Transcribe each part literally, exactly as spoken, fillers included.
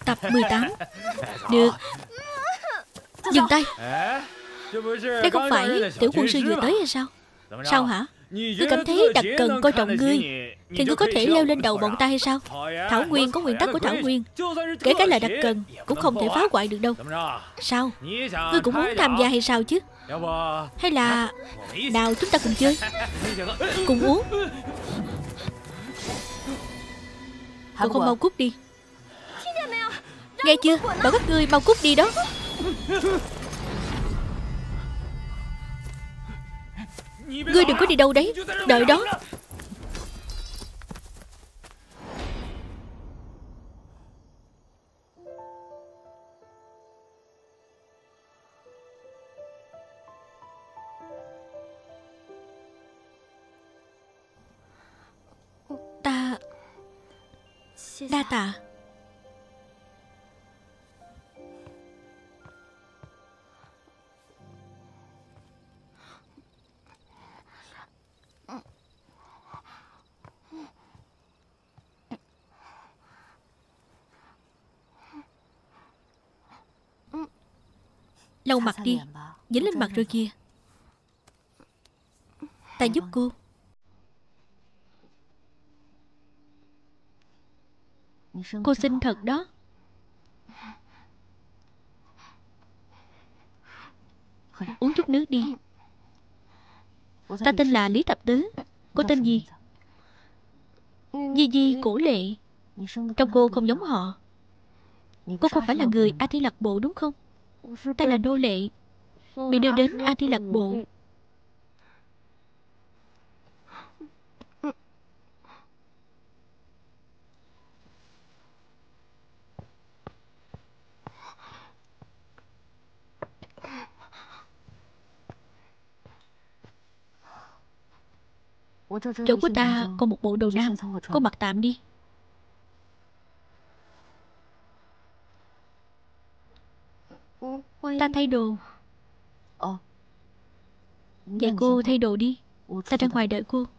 Tập mười tám. Được. Dừng tay. Đây không phải tiểu quân sư vừa tới hay sao? Sao hả? Ngươi cảm thấy Đặc Cần coi trọng ngươi thì ngươi có thể leo lên đầu bọn ta hay sao? Thảo Nguyên có nguyên tắc của Thảo Nguyên. Kể cả là Đặc Cần cũng không thể phá hoại được đâu. Sao? Ngươi cũng muốn tham gia hay sao chứ? Hay là nào chúng ta cùng chơi, cùng uống. Cậu không mau cút đi. Nghe chưa? Bảo các ngươi mau cút đi đó. Ngươi đừng có đi đâu đấy. Đợi đó. Ta đa tạ. Lau mặt đi. Dính lên mặt rồi kìa. Ta giúp cô. Cô xinh thật đó. Uống chút nước đi. Ta tên là Lý Thập Tứ. Cô tên gì? Di Di Cổ Lệ. Trông cô không giống họ. Cô không phải là người A Thi Lạc Bộ đúng không? Ta là nô lệ bị đưa đến A Thi Lạc Bộ. Chỗ của ta còn một bộ đồ nam. Cô mặc tạm đi. Ta thay đồ. Vậy cô thay đồ đi. Ta ra ngoài đợi cô.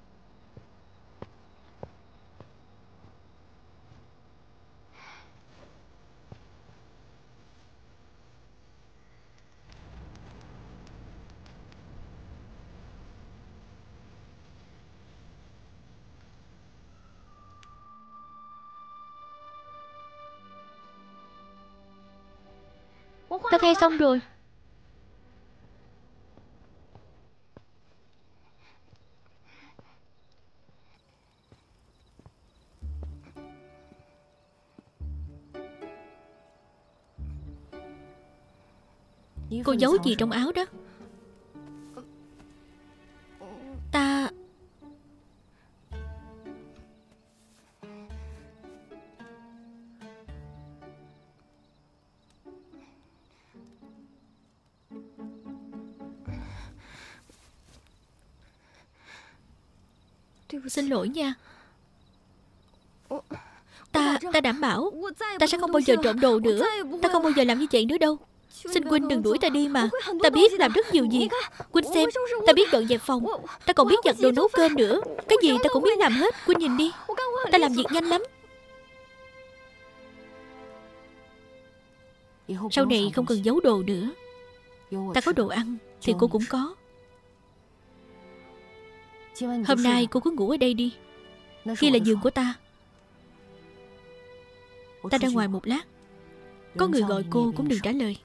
Ta thay xong rồi. Cô giấu gì trong áo đó? Ta... Xin lỗi nha. Ta... ta đảm bảo ta sẽ không bao giờ trộm đồ nữa. Ta không bao giờ làm như vậy nữa đâu. Xin Huynh đừng đuổi ta đi mà. Ta biết làm rất nhiều việc. Huynh xem, ta biết dọn dẹp phòng. Ta còn biết giặt đồ nấu cơm nữa. Cái gì ta cũng biết làm hết. Huynh nhìn đi. Ta làm việc nhanh lắm. Sau này không cần giấu đồ nữa. Ta có đồ ăn thì cô cũng có. Hôm nay cô cứ ngủ ở đây đi. Kia là giường của ta. Ta ra ngoài một lát. Có người gọi cô cũng đừng trả lời.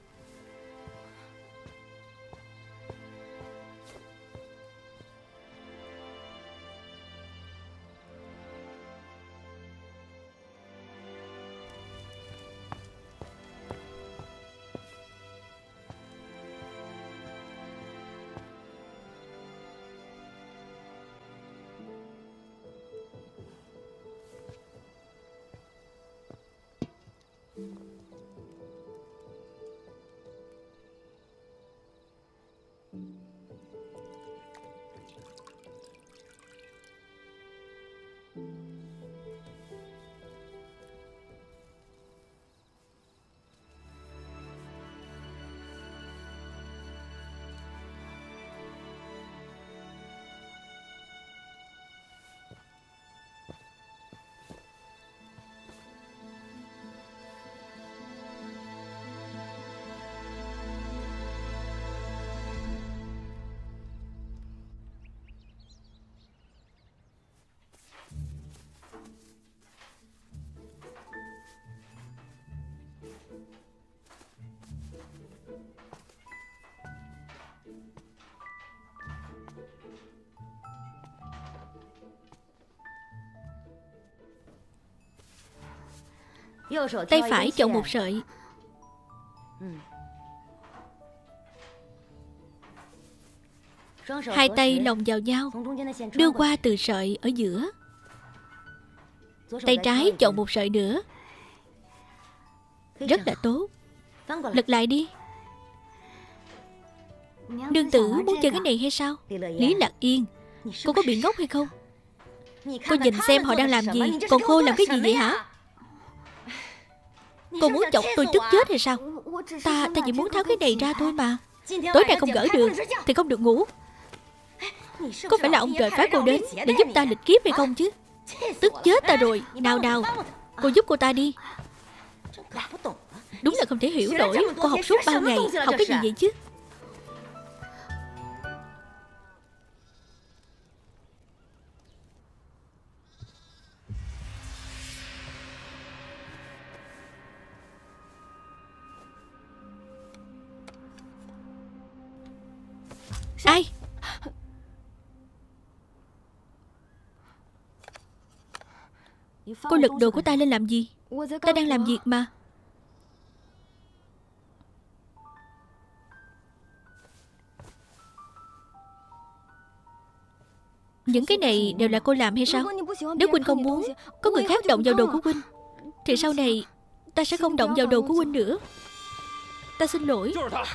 Tay phải chọn một sợi. Hai tay lồng vào nhau, đưa qua từ sợi ở giữa. Tay trái chọn một sợi nữa. Rất là tốt. Lật lại đi. Nương tử muốn chơi cái này hay sao? Lý Lạc Yên, cô có bị ngốc hay không? Cô nhìn xem họ đang làm gì, còn cô làm cái gì vậy hả? Cô muốn chọc tôi tức chết hay sao? Ta, ta chỉ muốn tháo cái này ra thôi mà. Tối nay không gỡ được thì không được ngủ. Có phải là ông trời phái cô đến để giúp ta lịch kiếp hay không chứ? Tức chết ta rồi. Nào nào, cô giúp cô ta đi. Đúng là không thể hiểu nổi. Cô học suốt bao ngày, học cái gì vậy chứ? Ai? Cô lật đồ của ta lên làm gì? Ta đang làm việc mà. Những cái này đều là cô làm hay sao? Nếu Huynh không muốn có người khác động vào đồ của Huynh thì sau này ta sẽ không động vào đồ của Huynh nữa. Ta xin lỗi.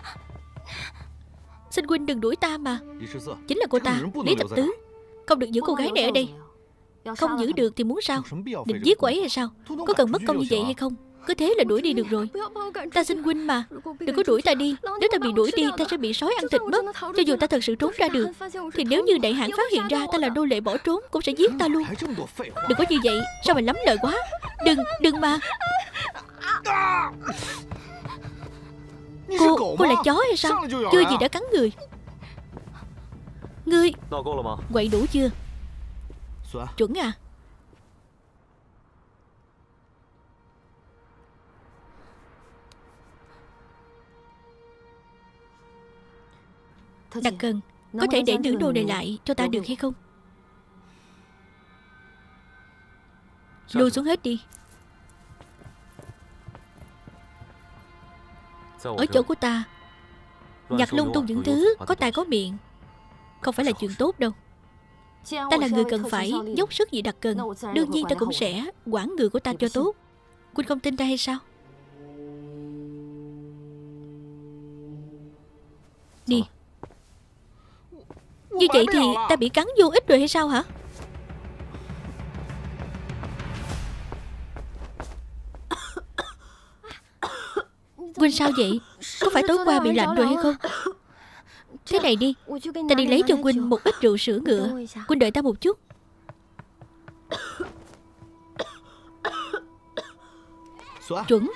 Xin Huynh đừng đuổi ta mà. Chính là cô ta, Lý Tập Tứ. Không được giữ cô gái này ở đây. Không giữ được thì muốn sao? Định giết cô ấy hay sao? Có cần mất công như vậy hay không? Cứ thế là đuổi đi được rồi. Ta xin Huynh mà, đừng có đuổi ta đi. Nếu ta bị đuổi đi, ta sẽ bị sói ăn thịt mất. Cho dù ta thật sự trốn ra được, thì nếu như đại hãn phát hiện ra ta là nô lệ bỏ trốn, cũng sẽ giết ta luôn. Đừng có như vậy, sao mà lắm lời quá. Đừng, đừng mà. Cô, cô là chó hay sao? Chưa gì đã cắn người. Ngươi quậy đủ chưa? Chuẩn à? Đặc Cần, có thể để nữ đồ này lại cho ta được hay không? Lùi xuống hết đi. Ở chỗ của ta, nhặt lung tung những thứ có tai có miệng không phải là chuyện tốt đâu. Ta là người cần phải dốc sức vì Đặc Cần, đương nhiên ta cũng sẽ quản người của ta cho tốt. Huynh không tin ta hay sao? Đi. Như vậy thì ta bị cắn vô ích rồi hay sao hả? Huynh sao vậy? Có phải tối qua bị lạnh rồi hay không? Thế này đi, ta đi lấy cho Huynh một ít rượu sữa ngựa. Huynh đợi ta một chút. Chuẩn.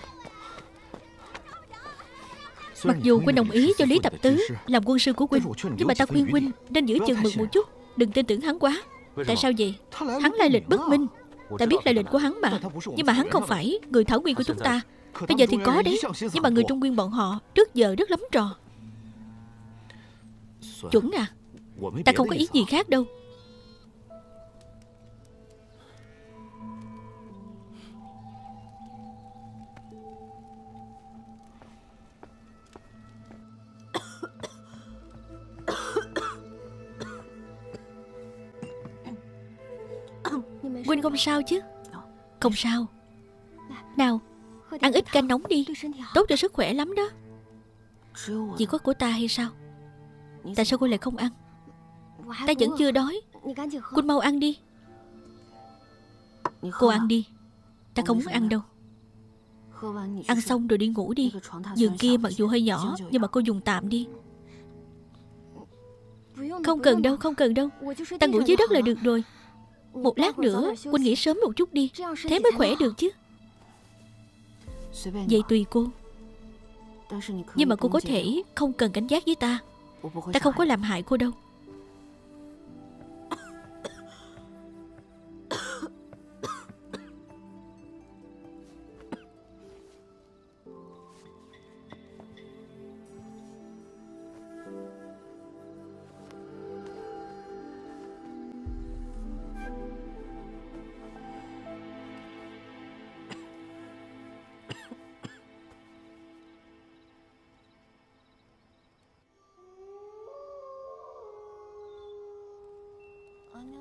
Mặc dù Huynh đồng ý cho Lý Tập Tứ làm quân sư của Huynh, nhưng mà ta khuyên Huynh nên giữ chừng mực một chút, đừng tin tưởng hắn quá. Tại sao vậy? Hắn lai lịch bất minh. Ta biết lai lịch của hắn mà, nhưng mà hắn không phải người Thảo Nguyên của chúng ta. Bây giờ thì có đấy, nhưng mà người Trung Nguyên bọn họ trước giờ rất lắm trò. Chuẩn à? Ta không có ý gì khác đâu. Huynh không sao chứ? Không sao. Nào, ăn ít canh nóng đi, tốt cho sức khỏe lắm đó. Chỉ có của ta hay sao? Tại sao cô lại không ăn? Ta vẫn chưa đói. Huynh mau ăn đi. Cô ăn đi. Ta không muốn ăn đâu. Ăn xong rồi đi ngủ đi. Giường kia mặc dù hơi nhỏ, nhưng mà cô dùng tạm đi. Không cần đâu, không cần đâu. Ta ngủ dưới đất là được rồi. Một lát nữa Huynh nghỉ sớm một chút đi, thế mới khỏe được chứ. Vậy tùy cô. Nhưng mà cô có thể không cần cảnh giác với ta. Ta không có làm hại cô đâu.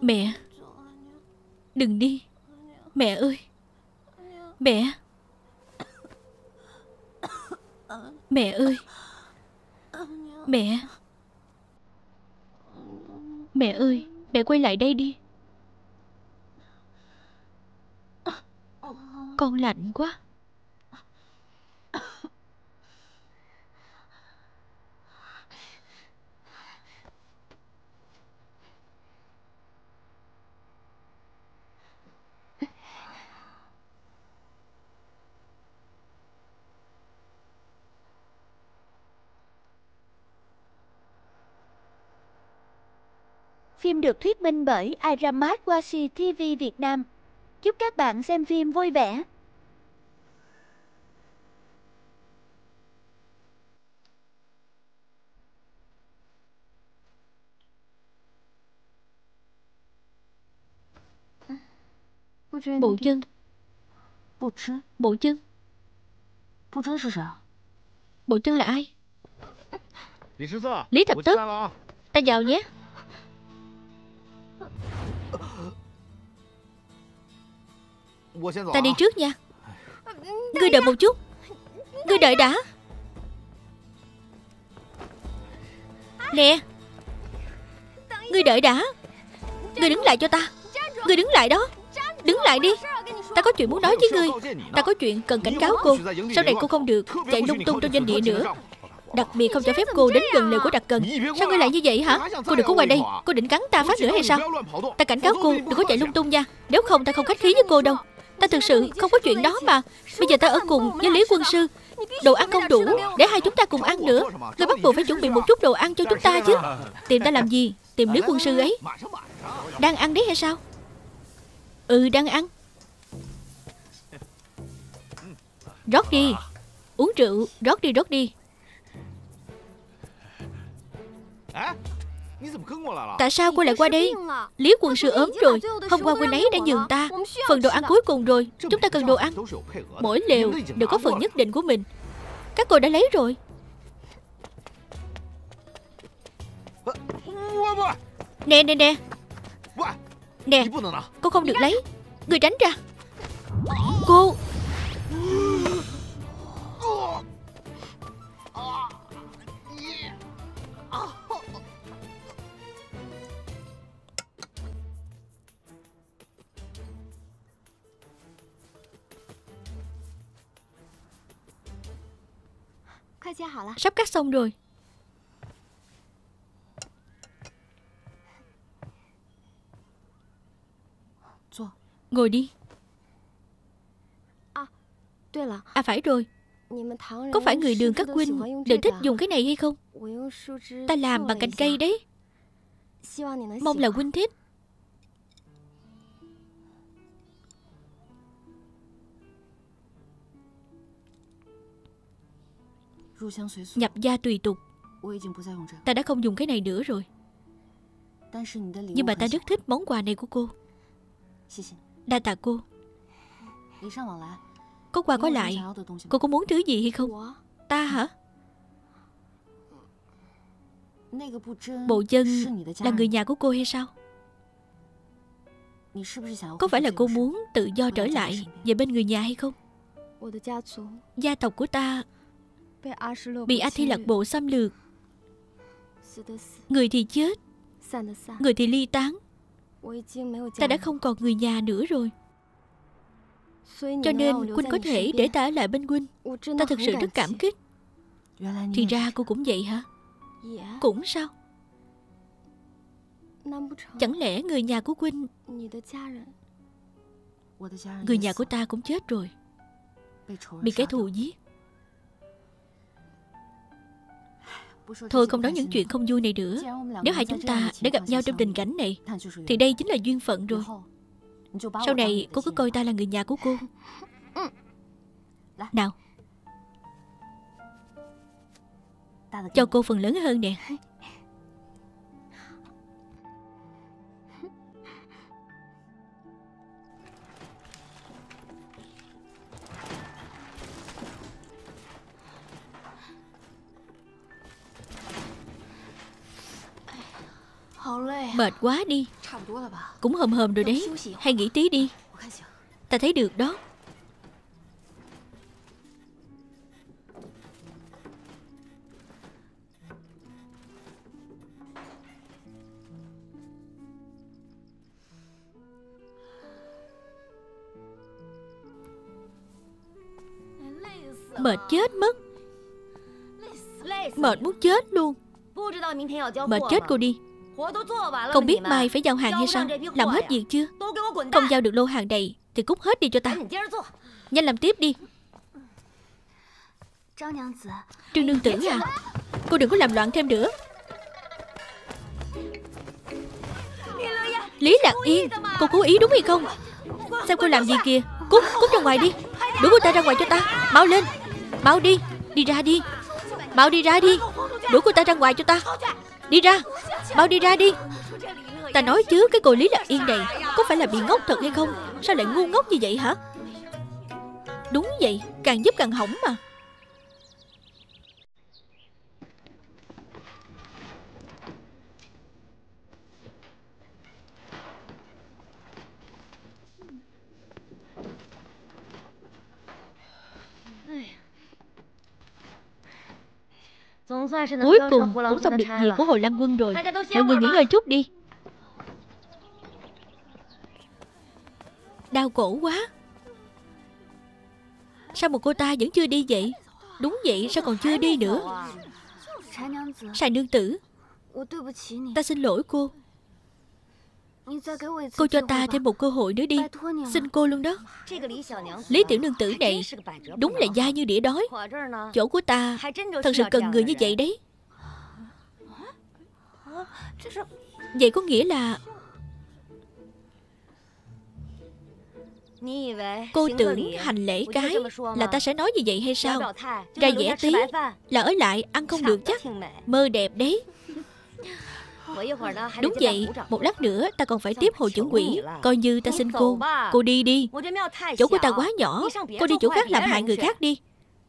Mẹ, đừng đi. Mẹ ơi. Mẹ. Mẹ ơi. Mẹ. Mẹ ơi, mẹ quay lại đây đi. Con lạnh quá. Phim được thuyết minh bởi Iramat Washi ti vi Việt Nam. Chúc các bạn xem phim vui vẻ. Bộ Chân. Bộ Chân. Bộ Chân là ai? Lý Thập Tất. Ta vào nhé. Ta đi trước nha. Ngươi đợi một chút. Ngươi đợi đã. Nè. Ngươi đợi đã. Ngươi đứng lại cho ta. Ngươi đứng lại đó. Đứng lại đi. Ta có chuyện muốn nói với ngươi. Ta có chuyện cần cảnh cáo cô. Sau này cô không được chạy lung tung trong doanh địa nữa. Đặc biệt không cho phép cô đến gần lời của Đặc Cần. Sao ngươi lại như vậy hả? Cô đừng có qua đây. Cô định cắn ta phát nữa hay sao? Ta cảnh cáo cô đừng có chạy lung tung nha. Nếu không ta không khách khí với cô đâu. Ta thực sự không có chuyện đó mà. Bây giờ ta ở cùng với Lý quân sư. Đồ ăn không đủ để hai chúng ta cùng ăn nữa. Ngươi bắt buộc phải chuẩn bị một chút đồ ăn cho chúng ta chứ. Tìm ta làm gì? Tìm Lý quân sư ấy. Đang ăn đấy hay sao? Ừ, đang ăn. Rót đi. Uống rượu. Rót đi, rót đi. Tại sao cô lại qua đây? Lý quân sư ốm rồi. Hôm qua quên ấy đã nhường ta phần đồ ăn cuối cùng rồi. Chúng ta cần đồ ăn. Mỗi lều đều có phần nhất định của mình. Các cô đã lấy rồi. Nè nè nè. Nè, cô không được lấy. Người tránh ra. Cô. Sắp cắt xong rồi. Ngồi đi. À phải rồi. Có phải người Đường các huynh đều thích dùng cái này hay không? Ta làm bằng cành cây đấy. Mong là huynh thích. Nhập gia tùy tục. Ta đã không dùng cái này nữa rồi. Nhưng mà ta rất thích món quà này của cô. Đa tạ cô. Có qua có lại. Cô có muốn thứ gì hay không? Ta hả? Bộ Chân là người nhà của cô hay sao? Có phải là cô muốn tự do trở lại về bên người nhà hay không? Gia tộc của ta bị A Thi Lạc Bộ xâm lược. Người thì chết, người thì ly tán. Ta đã không còn người nhà nữa rồi. Cho nên huynh có thể để ta ở lại bên huynh. Ta thực sự rất cảm kích. Thì ra cô cũng vậy hả? Cũng sao? Chẳng lẽ người nhà của huynh, người nhà của ta cũng chết rồi, bị kẻ thù giết? Thôi không nói những chuyện không vui này nữa. Nếu hai chúng ta đã gặp nhau trong tình cảnh này thì đây chính là duyên phận rồi. Sau này cô cứ coi ta là người nhà của cô. Nào, cho cô phần lớn hơn nè. Mệt quá đi. Cũng hòm hòm rồi đấy. Hay nghỉ tí đi. Ta thấy được đó. Mệt chết mất. Mệt muốn chết luôn. Mệt chết cô đi. Không biết mai phải giao hàng hay sao? Làm hết việc chưa? Không giao được lô hàng này thì cút hết đi cho ta. Nhanh làm tiếp đi. Trương nương tử à, cô đừng có làm loạn thêm nữa. Lý Lạc Yên, cô cố ý đúng hay không? Xem cô làm gì kìa. Cút, cút ra ngoài đi. Đuổi cô ta ra ngoài cho ta. Mau lên, mau đi. Đi ra đi. Mau đi ra đi. Đuổi cô ta ra ngoài cho ta. Đi ra, mau đi ra đi. Ta nói chứ, cái cô Lý Lạc Yên này có phải là bị ngốc thật hay không? Sao lại ngu ngốc như vậy hả? Đúng vậy, càng giúp càng hỏng mà. Cuối cùng cũng xong được việc của Hồi Lăng Quân rồi. Mọi người nghỉ ngơi chút đi. Đau cổ quá. Sao một cô ta vẫn chưa đi vậy? Đúng vậy, sao còn chưa đi nữa? Sài nương tử, ta xin lỗi cô. Cô cho ta thêm một cơ hội nữa đi. Xin cô luôn đó. Lý tiểu nương tử này đúng là dai như đĩa đói. Chỗ của ta thật sự cần người như vậy đấy. Vậy có nghĩa là cô tưởng hành lễ cái là ta sẽ nói như vậy hay sao? Ra vẻ tí là ở lại ăn không được chắc. Mơ đẹp đấy. Đúng vậy, một lát nữa ta còn phải tiếp Hồ trưởng quỹ. Coi như ta xin cô. Cô đi đi. Chỗ của ta quá nhỏ. Cô đi chỗ khác làm hại người khác đi.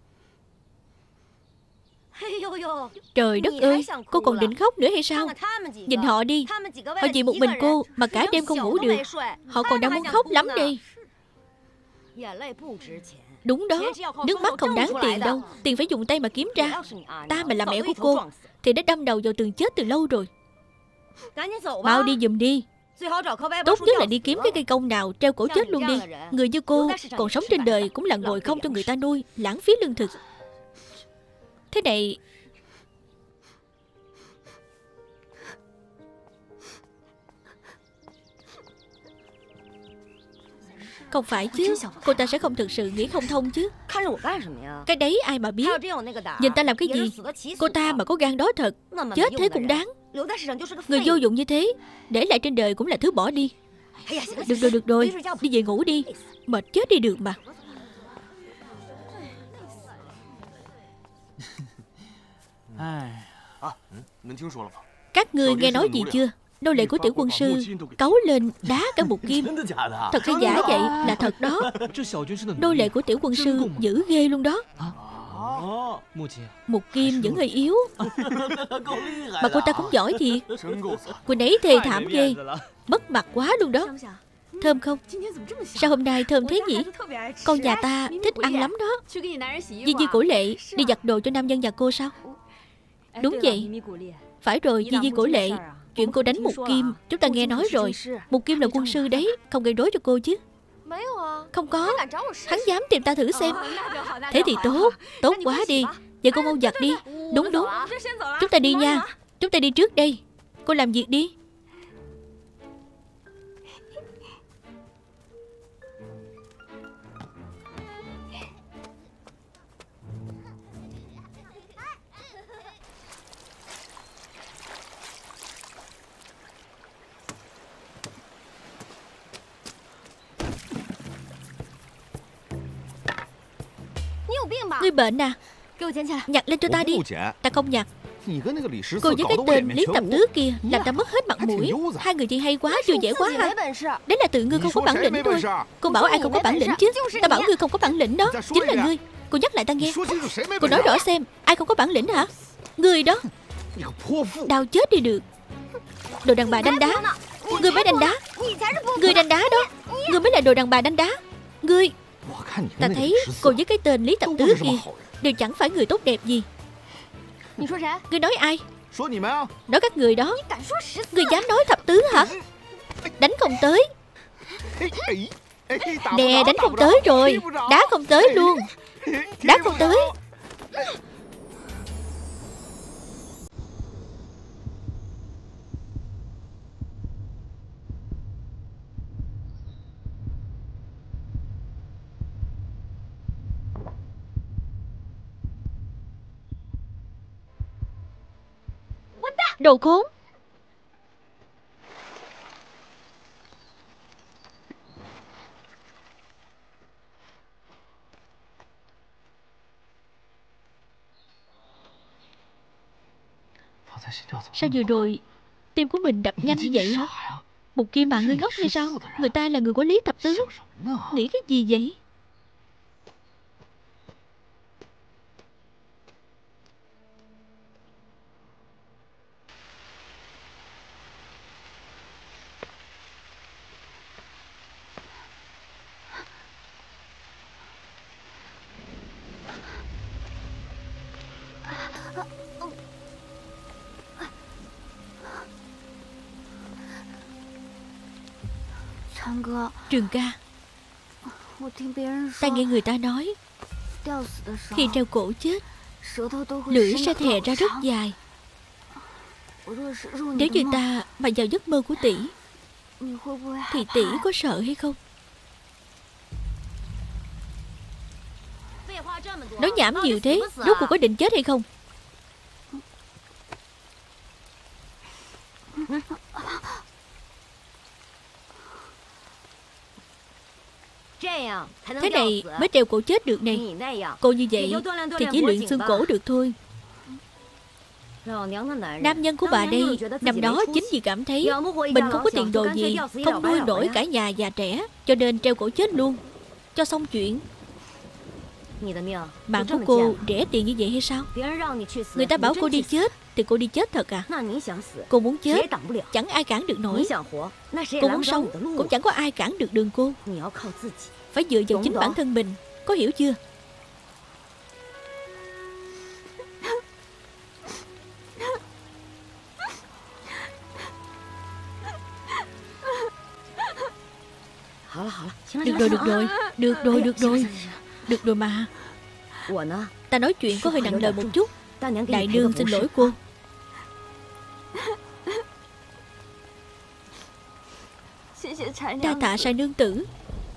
Trời đất ơi, cô còn định khóc nữa hay sao? Nhìn họ đi. Họ vì một mình cô mà cả đêm không ngủ được. Họ còn đang muốn khóc lắm đây. Đúng đó, nước mắt không đáng tiền đâu. Tiền phải dùng tay mà kiếm ra. Ta mà là mẹ của cô thì đã đâm đầu vào tường chết từ lâu rồi. Mau đi giùm đi. Tốt nhất là đi kiếm cái cây công nào treo cổ chết luôn đi. Người như cô còn sống trên đời cũng là ngồi không cho người ta nuôi, lãng phí lương thực. Thế này không phải chứ. Cô ta sẽ không thực sự nghĩ không thông chứ. Cái đấy ai mà biết. Nhìn ta làm cái gì? Cô ta mà có gan đó thật, chết thế cũng đáng. Người vô dụng như thế để lại trên đời cũng là thứ bỏ đi. Được rồi, được rồi, đi về ngủ đi. Mệt chết đi được mà. Các ngươi nghe nói gì chưa? Nô lệ của tiểu quân sư cấu lên đá cả Mục Kim. Thật hay giả vậy? Là thật đó. Nô lệ của tiểu quân sư dữ ghê luôn đó. Mục Kim vẫn hơi yếu, mà cô ta cũng giỏi thiệt. Cô nấy thê thảm ghê, mất mặt quá luôn đó. Thơm không? Sao hôm nay thơm thế nhỉ? Con nhà ta thích ăn lắm đó. Di Di Cổ Lệ đi giặt đồ cho nam nhân nhà cô sao? Đúng vậy. Phải rồi, Di Di Cổ Lệ, chuyện cô đánh Mục Kim chúng ta nghe nói rồi. Mục Kim là quân sư đấy, không gây rối cho cô chứ? Không có. Hắn dám tìm ta thử xem. Thế thì tốt, tốt quá đi. Vậy cô mau giặt đi. Đúng đúng. Chúng ta đi nha. Chúng ta đi trước đây. Cô làm việc đi. Ngươi bệnh à? Nhặt lên cho ta đi. Ta không nhặt. Cô với cái tên Lý Tập Tứ kia làm ta mất hết mặt mũi. Hai người chị hay quá, vui vẻ quá ha. Đấy là tự ngươi không có bản lĩnh thôi. Cô bảo ai không có bản lĩnh chứ? Ta bảo ngươi không có bản lĩnh đó. Chính là ngươi. Cô nhắc lại ta nghe. Cô nói rõ xem, ai không có bản lĩnh hả? Ngươi đó. Đau chết đi được. Đồ đàn bà đánh đá. Ngươi mới đánh đá. Ngươi đánh đá đó. Ngươi mới là đồ đàn bà đánh đá. Ngươi. Ta thấy cô với cái tên Lý Tập Tứ kia đều chẳng phải người tốt đẹp gì. Ngươi nói ai? Nói các người đó. Ngươi dám nói Thập Tứ hả? Đánh không tới. Nè, đánh không tới rồi. Đá không tới luôn. Đá không tới. Đồ khốn. Sao vừa rồi tim của mình đập nhanh như vậy hả? Một Kim mà ngươi ngốc hay sao? Người ta là người của Lý Thập Tứ. Nghĩ cái gì vậy? Trường ca, ta nghe người ta nói khi treo cổ chết, lưỡi sẽ thè ra rất dài. Nếu như ta mà vào giấc mơ của tỷ, thì tỷ có sợ hay không? Nói nhảm nhiều thế, rốt cuộc có định chết hay không? Thế này mới treo cổ chết được này. Cô như vậy thì chỉ luyện xương cổ được thôi. Nam nhân của bà đây nằm đó chính vì cảm thấy mình không có tiền đồ gì, không nuôi nổi cả nhà già trẻ, cho nên treo cổ chết luôn, cho xong chuyện. Mạng của cô rẻ tiền như vậy hay sao? Người ta bảo cô đi chết thì cô đi chết thật à? Cô muốn chết chẳng ai cản được nổi. Cô muốn sống cũng chẳng có ai cản được đường cô. Phải dựa vào chính bản thân mình, có hiểu chưa? Được rồi, được rồi. Được rồi, được rồi. Được rồi mà. Ta nói chuyện có hơi nặng lời một chút. Đại nương xin lỗi cô. Đa tạ Sai nương tử.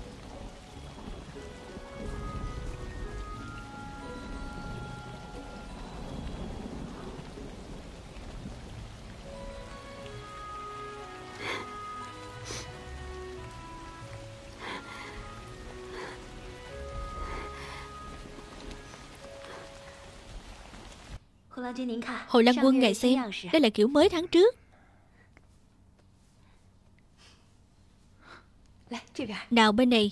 Hồi Lan Quân ngài xem, đây là kiểu mới tháng trước. Nào bên này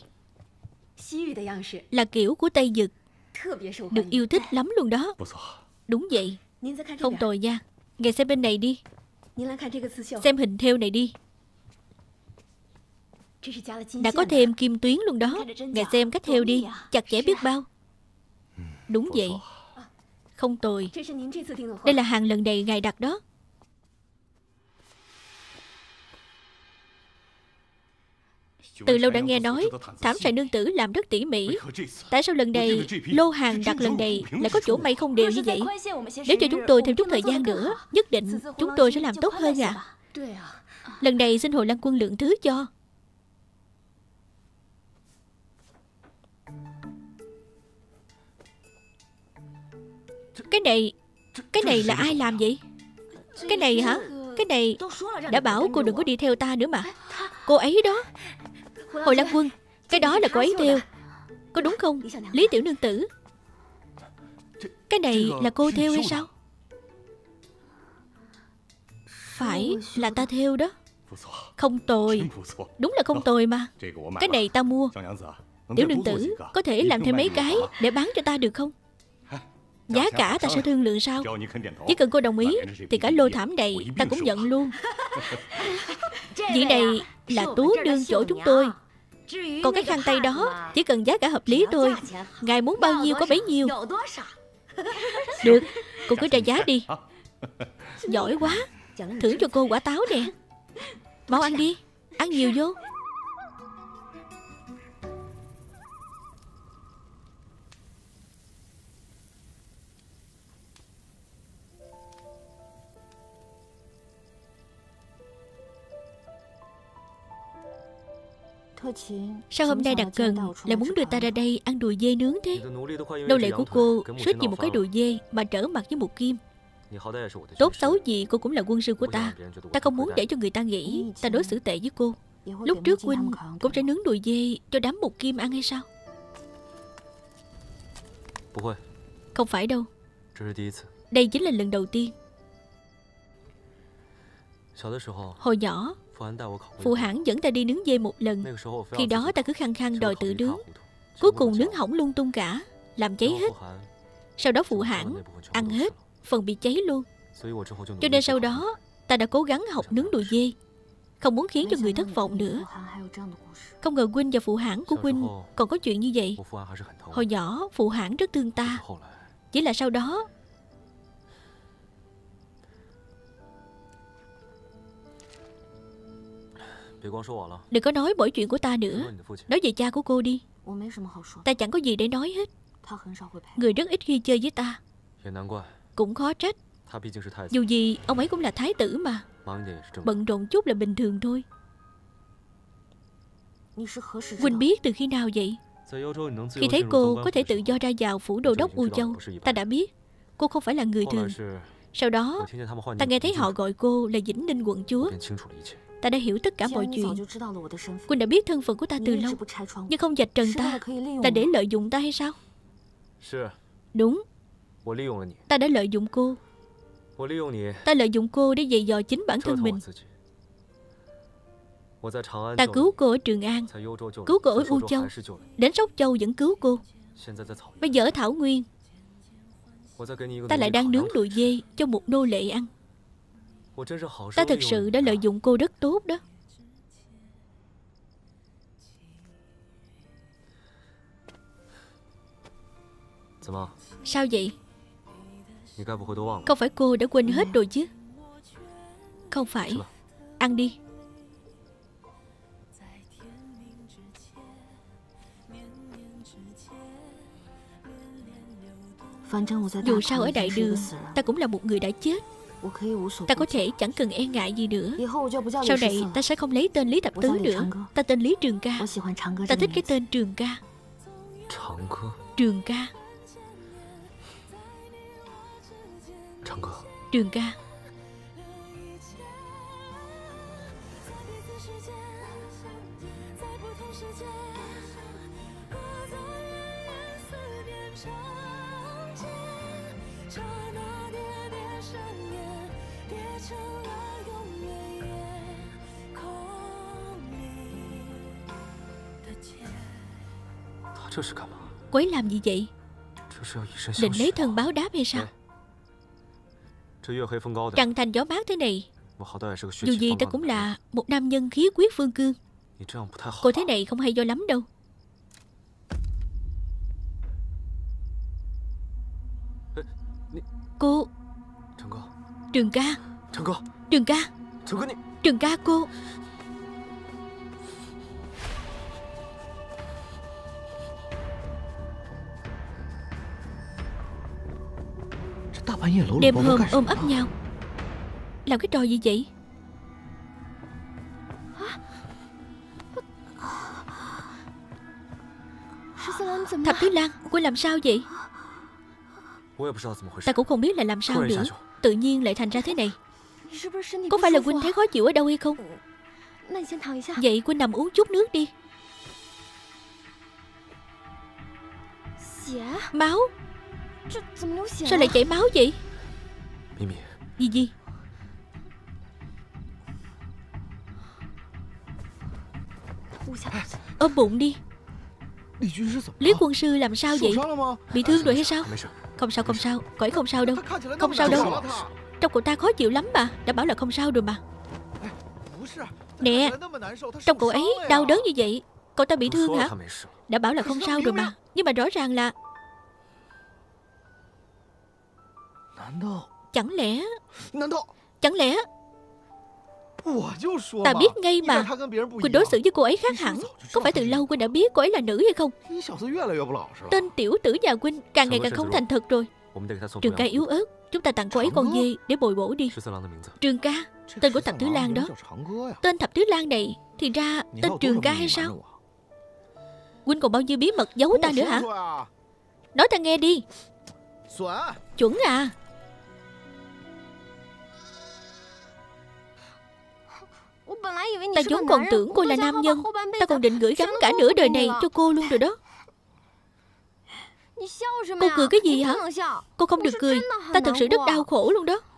là kiểu của Tây Dực, được yêu thích lắm luôn đó. Đúng vậy, không tồi nha. Ngài xem bên này đi. Xem hình thêu này đi. Đã có thêm kim tuyến luôn đó. Ngài xem cách thêu đi, chặt chẽ biết bao. Đúng vậy, không tồi. Đây là hàng lần này ngài đặt đó. Từ lâu đã nghe nói thảm Sai nương tử làm rất tỉ mỉ. Tại sao lần này lô hàng đặt lần này lại có chỗ may không đều như vậy? Nếu cho chúng tôi thêm chút thời gian nữa, nhất định chúng tôi sẽ làm tốt hơn à. Lần này xin Hồi Lan Quân lượng thứ cho. Cái này, cái này là ai làm vậy? Cái này hả? Cái này đã bảo cô đừng có đi theo ta nữa mà. Cô ấy đó. Hồi Lan Quân, cái đó là cô ấy theo, có đúng không, Lý tiểu nương tử? Cái này là cô theo hay sao? Phải là ta theo đó. Không tồi. Đúng là không tồi mà. Cái này ta mua. Tiểu nương tử có thể làm thêm mấy cái để bán cho ta được không? Giá cả ta sẽ thương lượng sau. Chỉ cần cô đồng ý thì cả lô thảm này ta cũng nhận luôn. Chuyện này là Tú Nương chỗ chúng tôi. Còn cái khăn tay đó chỉ cần giá cả hợp lý thôi. Ngài muốn bao nhiêu có bấy nhiêu. Được, cô cứ ra giá đi. Giỏi quá. Thưởng cho cô quả táo nè. Mau ăn đi. Ăn nhiều vô. Sao hôm nay đặc cần lại muốn đưa ta ra đây ăn đùi dê nướng thế? Nô lệ của cô suýt vì một cái đùi dê mà trở mặt với Mục Kim. Tốt xấu gì cô cũng là quân sư của ta. Ta không muốn để cho người ta nghĩ ta đối xử tệ với cô. Lúc trước huynh cũng sẽ nướng đùi dê cho đám Mục Kim ăn hay sao? Không phải đâu. Đây chính là lần đầu tiên. Hồi nhỏ phụ hãn dẫn ta đi nướng dê một lần. Khi đó ta cứ khăng khăng đòi tự nướng. Cuối cùng nướng hỏng lung tung cả, làm cháy hết. Sau đó phụ hãn ăn hết, phần bị cháy luôn. Cho nên sau đó ta đã cố gắng học nướng đùi dê, không muốn khiến cho người thất vọng nữa. Không ngờ huynh và phụ hãn của huynh còn có chuyện như vậy. Hồi nhỏ phụ hãn rất thương ta. Chỉ là sau đó đừng có nói mỗi chuyện của ta nữa. Nói về cha của cô đi. Ta chẳng có gì để nói hết. Người rất ít khi chơi với ta. Cũng khó trách. Dù gì ông ấy cũng là thái tử mà. Bận rộn chút là bình thường thôi. Huynh biết từ khi nào vậy? Khi thấy cô có thể tự do ra vào phủ đô đốc U Châu, ta đã biết cô không phải là người thường. Sau đó ta nghe thấy họ gọi cô là Vĩnh Ninh quận chúa. Ta đã hiểu tất cả mọi chuyện. Huynh đã biết thân phận của ta từ lâu, nhưng không vạch trần ta, ta để lợi dụng ta hay sao? Đúng. Ta đã lợi dụng cô. Ta lợi dụng cô để dày dò chính bản thân mình. Ta cứu cô ở Trường An, cứu cô ở U Châu, đến Sóc Châu vẫn cứu cô. Bây giờ ở Thảo Nguyên, ta lại đang nướng đùi dê cho một nô lệ ăn. Ta thật sự đã lợi dụng cô rất tốt đó. Sao vậy? Không phải cô đã quên hết rồi chứ? Không phải. Ăn đi. Dù sao ở đại đường ta cũng là một người đã chết. Ta có thể chẳng cần e ngại gì nữa. Sau này ta sẽ không lấy tên Lý Thập Tứ nữa. Ta tên Lý Trường Ca. Ta thích cái tên Trường Ca. Trường Ca. Trường Ca. Quấy làm gì vậy? Định lấy thân báo đáp hay sao? Trăng thành gió mát thế này, dù gì ta cũng là một nam nhân khí quyết phương cương. Cô thế này không hay do lắm đâu. Cô. Trường Ca. Trường Ca. Trường Ca cô. Đêm hôm ôm ấp nhau, làm cái trò gì vậy? Thập Tứ Lang, cô làm sao vậy? Ta cũng không biết là làm sao nữa. Tự nhiên lại thành ra thế này. Có phải là huynh thấy khó chịu ở đâu hay không? Vậy huynh nằm uống chút nước đi. Máu. Sao lại chảy máu vậy? Gì gì? Ôm bụng đi. Lý quân sư làm sao vậy? Bị thương rồi hay sao? Không sao không sao, cậu ấy không sao đâu. Không sao đâu. Trông cậu ta khó chịu lắm mà. Đã bảo là không sao rồi mà. Nè, trông cậu ấy đau đớn như vậy. Cậu ta bị thương hả? Đã bảo là không sao rồi mà. Nhưng mà rõ ràng là... Chẳng lẽ... Chẳng lẽ... Ta biết ngay mà. Quỳnh đối xử với cô ấy khác hẳn. Có phải từ lâu Quỳnh đã biết cô ấy là nữ hay không? Tên tiểu tử nhà Quỳnh càng ngày càng không thành thật rồi. Trường ca yếu ớt, chúng ta tặng cô ấy con dê để bồi bổ đi. Trường ca, tên của Thập Tứ Lang đó. Tên Thập Tứ Lang này thì ra tên Trường ca hay sao? Quỳnh còn bao nhiêu bí mật giấu ta nữa hả? Nói ta nghe đi. Chuẩn à. Ta vốn còn tưởng cô là nam nhân. Ta còn định gửi gắm cả nửa đời này cho cô luôn rồi đó. Cô cười cái gì hả? Cô không được cười. Ta thật sự rất đau khổ luôn đó.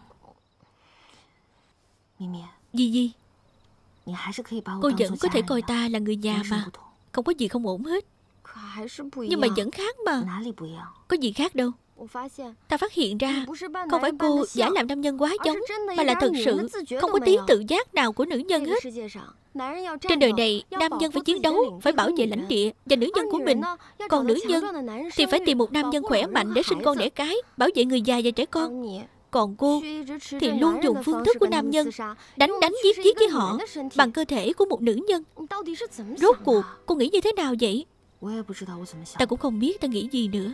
Gì gì? Cô vẫn có thể coi ta là người nhà mà. Không có gì không ổn hết. Nhưng mà vẫn khác mà. Có gì khác đâu. Ta phát hiện ra không phải cô giả làm nam nhân quá giống, mà là thật sự không có tí tự giác nào của nữ nhân hết. Trên đời này, nam nhân phải chiến đấu, phải bảo vệ lãnh địa và nữ nhân của mình. Còn nữ nhân thì phải tìm một nam nhân khỏe mạnh để sinh con đẻ cái, bảo vệ người già và trẻ con. Còn cô thì luôn dùng phương thức của nam nhân, đánh đánh giết giết với họ bằng cơ thể của một nữ nhân. Rốt cuộc cô nghĩ như thế nào vậy? Ta cũng không biết ta nghĩ gì nữa.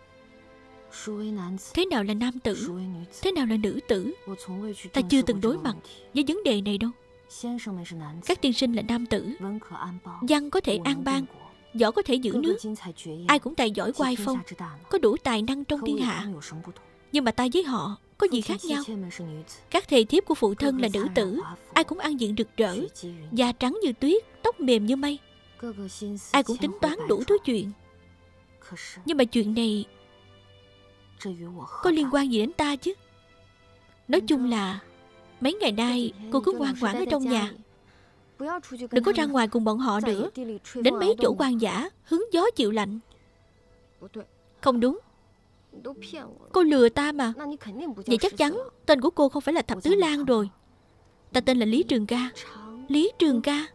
Thế nào là nam tử, thế nào là nữ tử? Ta chưa từng đối mặt với vấn đề này đâu. Các tiên sinh là nam tử, văn có thể an bang, võ có thể giữ nước, ai cũng tài giỏi oai phong, có đủ tài năng trong thiên hạ. Nhưng mà ta với họ có gì khác nhau? Các thề thiếp của phụ thân là nữ tử, ai cũng ăn diện rực rỡ, da trắng như tuyết, tóc mềm như mây. Ai cũng tính toán đủ thứ chuyện. Nhưng mà chuyện này có liên quan gì đến ta chứ? Nói chung là mấy ngày nay cô cứ ngoan ngoãn ở trong nhà, đừng có ra ngoài cùng bọn họ nữa. Đến mấy chỗ quan dã hứng gió chịu lạnh. Không đúng, cô lừa ta mà. Vậy chắc chắn tên của cô không phải là Thập Tứ Lang rồi. Ta tên là Lý Trường Ca. Lý Trường Ca.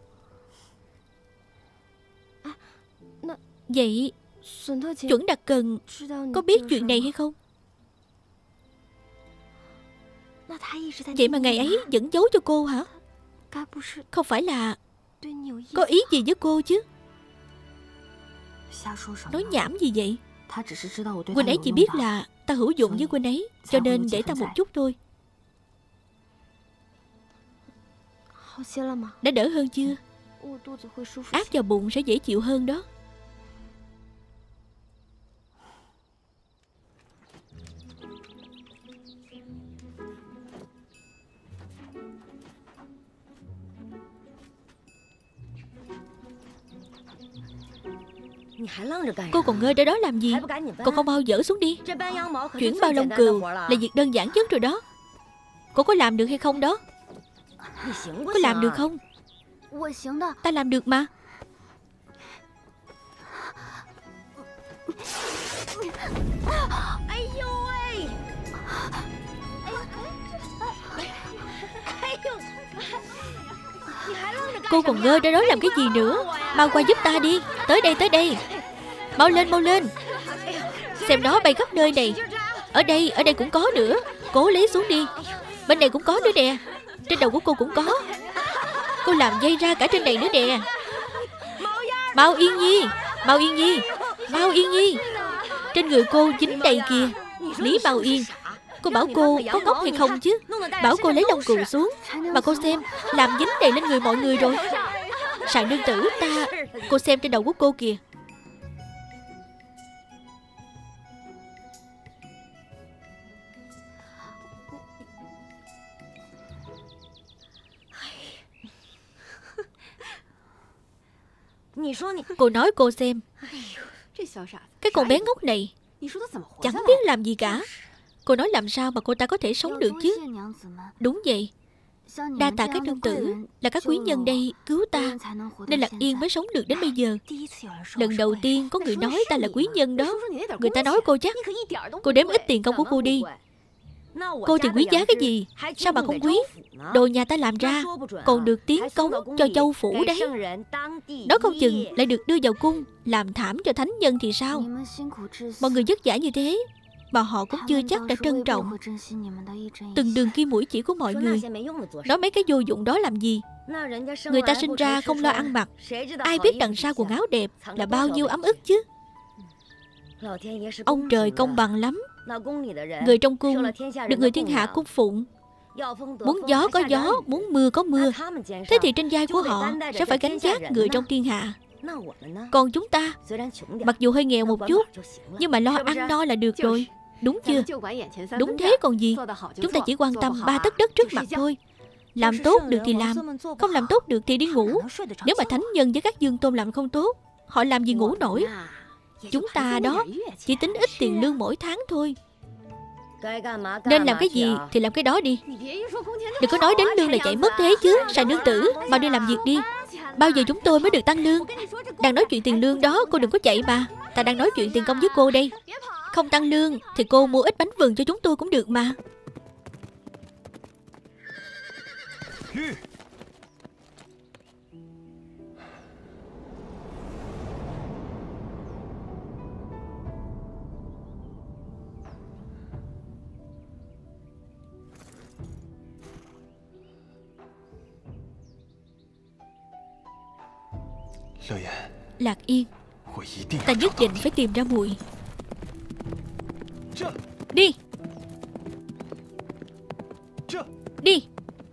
Vậy Chuẩn Đặc Cần có biết chuyện này hay không? Vậy mà ngày ấy vẫn giấu cho cô hả? Không phải là có ý gì với cô chứ? Nói nhảm gì vậy? Quỳnh ấy chỉ biết là ta hữu dụng với Quỳnh ấy, cho nên để ta một chút thôi. Đã đỡ hơn chưa? Áp vào bụng sẽ dễ chịu hơn đó. Cô còn ngơi ở đó làm gì? Cô không bao dỡ xuống đi. Chuyển bao lông cừu là việc đơn giản nhất rồi đó. Cô có làm được hay không đó? Có làm được không? Ta làm được mà. Cô còn ngơ ở đó làm cái gì nữa? Mau qua giúp ta đi. Tới đây, tới đây. Mau lên, mau lên. Xem đó, bay khắp nơi này. Ở đây, ở đây cũng có nữa. Cố lấy xuống đi. Bên này cũng có nữa nè. Trên đầu của cô cũng có. Cô làm dây ra cả trên này nữa nè. Mau Yên Nhi, Mau Yên Nhi, Mau Yên Nhi. Trên người cô dính đầy kìa. Lý Mau Yên, cô bảo cô có ngốc hay không chứ? Bảo cô lấy lông cừu xuống, mà cô xem, làm dính đầy lên người mọi người rồi. Sàn nương tử ta. Cô xem trên đầu của cô kìa. Cô nói cô xem. Cái con bé ngốc này chẳng biết làm gì cả. Cô nói làm sao mà cô ta có thể sống được chứ? Đúng vậy. Đa tạ các nương tử, là các quý nhân đây cứu ta, nên Lạc Yên mới sống được đến bây giờ. Lần đầu tiên có người nói ta là quý nhân đó. Người ta nói cô chắc. Cô đếm ít tiền công của cô đi. Cô thì quý giá cái gì? Sao mà không quý? Đồ nhà ta làm ra còn được tiến cống cho châu phủ đấy. Đó không chừng lại được đưa vào cung làm thảm cho thánh nhân thì sao? Mọi người vất vả như thế mà họ cũng chưa chắc đã trân trọng từng đường kim mũi chỉ của mọi người. Nói mấy cái vô dụng đó làm gì? Người ta sinh ra không lo ăn mặc, ai biết đằng sau quần áo đẹp là bao nhiêu ấm ức chứ. Ông trời công bằng lắm. Người trong cung được người thiên hạ cung phụng. Muốn gió có gió, muốn mưa có mưa. Thế thì trên vai của họ sẽ phải gánh vác người trong thiên hạ. Còn chúng ta, mặc dù hơi nghèo một chút, nhưng mà lo ăn no là được rồi. Đúng chưa? Đúng thế còn gì. Chúng ta chỉ quan tâm ba tấc đất trước mặt thôi. Làm tốt được thì làm, không làm tốt được thì đi ngủ. Nếu mà thánh nhân với các dương tôn làm không tốt, họ làm gì ngủ nổi. Chúng ta đó chỉ tính ít tiền lương mỗi tháng thôi. Nên làm cái gì thì làm cái đó đi. Đừng có nói đến lương là chạy mất thế chứ. Sài nương tử, mau đi làm việc đi. Bao giờ chúng tôi mới được tăng lương? Đang nói chuyện tiền lương đó, cô đừng có chạy mà. Ta đang nói chuyện tiền công với cô đây. Không tăng lương thì cô mua ít bánh vừng cho chúng tôi cũng được mà. Lạc Yên, ta nhất định phải tìm ra muội. Đi. Đi.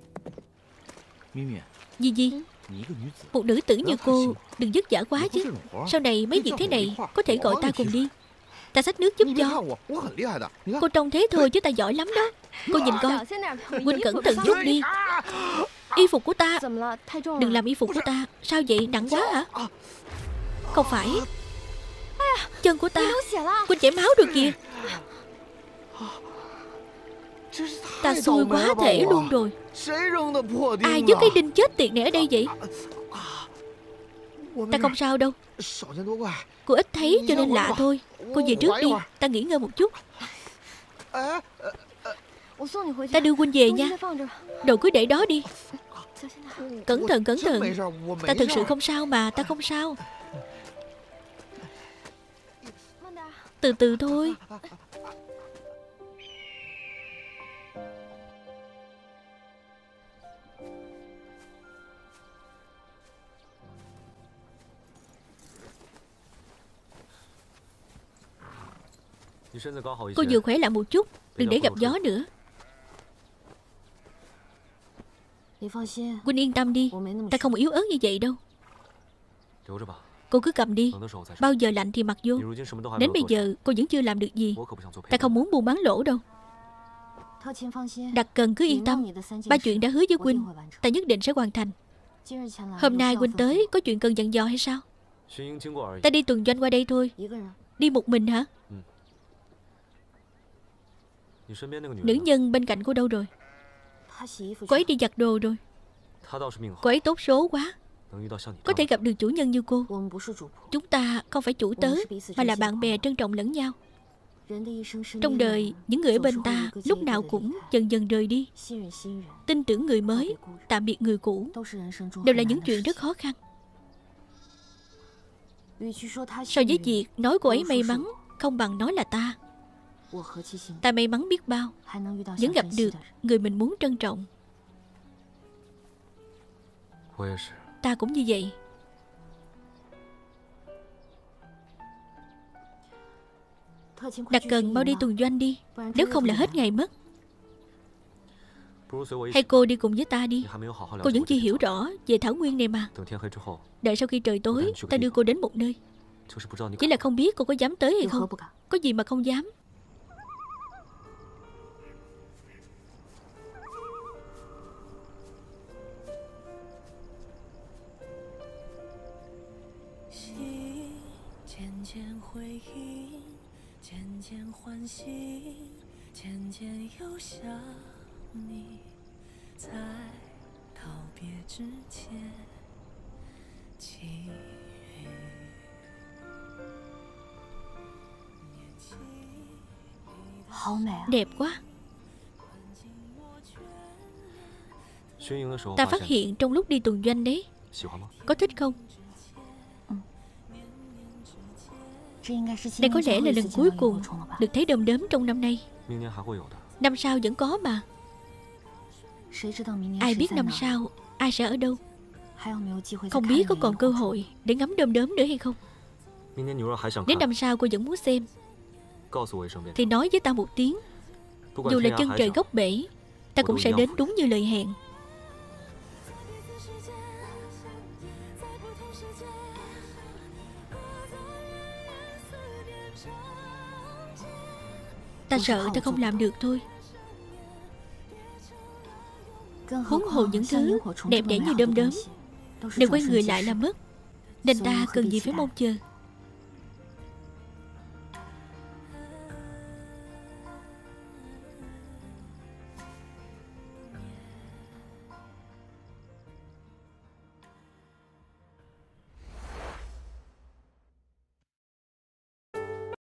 Gì gì? Một nữ tử như cô đừng vất vả quá chứ. Sau này mấy việc thế này có thể gọi ta cùng đi. Ta xách nước giúp cho. Cô trông thế thôi chứ ta giỏi lắm đó. Cô nhìn coi. Huynh cẩn thận chút đi. Y phục của ta. Đừng làm y phục của ta. Sao vậy, nặng quá hả? Không phải. Chân của ta. Huynh chảy máu rồi kìa. Ta xui quá thể luôn rồi. Ai vứt cái đinh chết tiệt này ở đây vậy? Ta không sao đâu. Cô ít thấy cho nên lạ thôi. Cô về trước đi, ta nghỉ ngơi một chút. Ta đưa Huynh về nha. Đồ cứ để đó đi. Cẩn thận cẩn thận. Ta thực sự không sao mà. Ta không sao. Từ từ thôi. Cô vừa khỏe lại một chút. Đừng để gặp gió nữa. Huynh yên tâm đi. Ta không yếu ớt như vậy đâu. Cô cứ cầm đi. Bao giờ lạnh thì mặc vô. Đến bây giờ cô vẫn chưa làm được gì. Ta không muốn buôn bán lỗ đâu. Đặc Cần cứ yên tâm. Ba chuyện đã hứa với Huynh ta nhất định sẽ hoàn thành. Hôm nay Huynh tới có chuyện cần dặn dò hay sao? Ta đi tuần doanh qua đây thôi. Đi một mình hả? Nữ nhân bên cạnh cô đâu rồi? Cô ấy đi giặt đồ rồi. Cô ấy tốt số quá. Có thể gặp được chủ nhân như cô. Chúng ta không phải chủ tớ, mà là bạn bè trân trọng lẫn nhau. Trong đời, những người ở bên ta lúc nào cũng dần dần rời đi. Tin tưởng người mới, tạm biệt người cũ, đều là những chuyện rất khó khăn. So với việc nói cô ấy may mắn, không bằng nói là ta. Ta may mắn biết bao, vẫn gặp được người mình muốn trân trọng. Ta cũng như vậy. Đặc Cần mau đi tuần doanh đi. Nếu không là hết ngày mất. Hay cô đi cùng với ta đi. Cô vẫn chưa hiểu rõ về Thảo Nguyên này mà. Đợi sau khi trời tối, ta đưa cô đến một nơi. Chỉ là không biết cô có dám tới hay không. Có gì mà không dám. Đẹp quá. Ta phát hiện trong lúc đi tuần doanh đấy. Có thích không? Đây có lẽ là lần cuối cùng được thấy đom đóm trong năm nay. Năm sau vẫn có mà. Ai biết năm sau ai sẽ ở đâu. Không biết có còn cơ hội để ngắm đom đóm nữa hay không. Nếu năm sau cô vẫn muốn xem thì nói với ta một tiếng. Dù là chân trời góc bể, ta cũng sẽ đến đúng như lời hẹn. Ta sợ ta không làm được thôi. Huống hồ những thứ đẹp đẽ như đom đóm đều quay người lại là mất. Nên ta cần gì phải mong chờ.